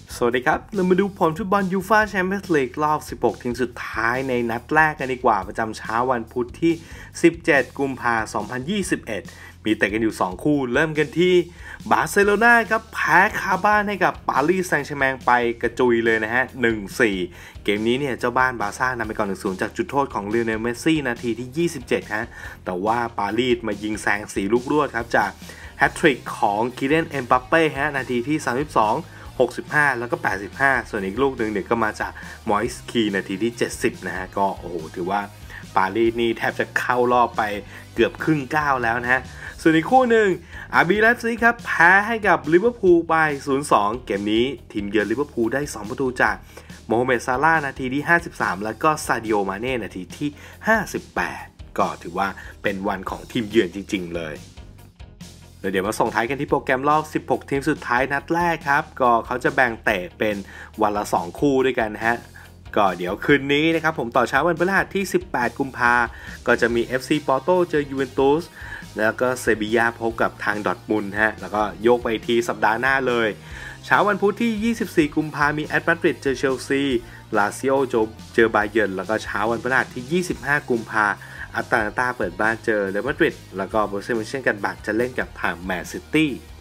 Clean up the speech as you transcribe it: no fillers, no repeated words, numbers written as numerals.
สวัสดีครับเรามาดูผลฟุตบอลยูฟ่าแชมเปี้ยนส์ลีกรอบ 16 ทีมสุดท้ายในนัดแรกกันดีกว่าประจำเช้าวันพุธที่ 17 กุมภาพันธ์ 2021 มีแต่กันอยู่ 2 คู่เริ่มกันที่บาร์เซโลนาครับแพ้คาบ้านให้กับปารีสแซงต์แชร์แมงไปกระจุยเลยนะฮะ 1-4 เกมนี้เนี่ยเจ้าบ้านบาร์ซ่านำไปก่อน 1-0 จากจุดโทษของลิโอเนล เมสซี่นาทีที่ 27 ฮะแต่ว่าปารีสมายิงแซง4 ลูกรวดครับจากแฮตทริกของคิเลน เอ็มบัปเป้ฮะนาทีที่ 32 65 แล้วก็ 85 ส่วนอีกลูกหนึ่งเนี่ยก็มาจากมอยส์คีนาทีที่ 70 นะฮะก็โอ้โหถือว่าปารีสนี่แทบจะเข้ารอบไปเกือบครึ่งก้าวแล้วนะฮะส่วนอีกคู่หนึ่งอาร์บีไลฟ์ซิกครับแพ้ให้กับลิเวอร์พูลไป 0-2 เกมนี้ทีมเยือนลิเวอร์พูลได้ 2 ประตูจากโมฮัมเหม็ดซาลาห์นาทีที่ 53 แล้วก็ซาดิโอ มาเน่นาทีที่ 58 ก็ถือว่าเป็นวันของทีมเยือนจริงๆเลยเดี๋ยวมาส่งท้ายกันที่โปรแกรมรอบ 16 ทีมสุดท้ายนัดแรกครับก็เขาจะแบ่งเตะเป็นวันละ 2 คู่ด้วยกันนะฮะก็เดี๋ยวคืนนี้นะครับผมต่อเช้าวันพฤหัสที่ 18 กุมภาพันธ์ก็จะมี FC ปอร์โตเจอยูเวนตุสแล้วก็เซบีย่าพบกับทางดอร์ทมุนด์ฮะแล้วก็โยกไปทีสัปดาห์หน้าเลยเช้าวันพุธที่ 24 กุมภาพันธ์มีแอตมาดริดเจอเชลซีลาซิโอเจอบาเยิร์นแล้วก็เช้าวันพฤหัสที่ 25 กุมภาพันธ์อัตแลนตาเปิดบ้านเจอเรอัลมาดริดแล้วก็โบเซมิเช่นกันบักจะเล่นกับทางแมนซิตี้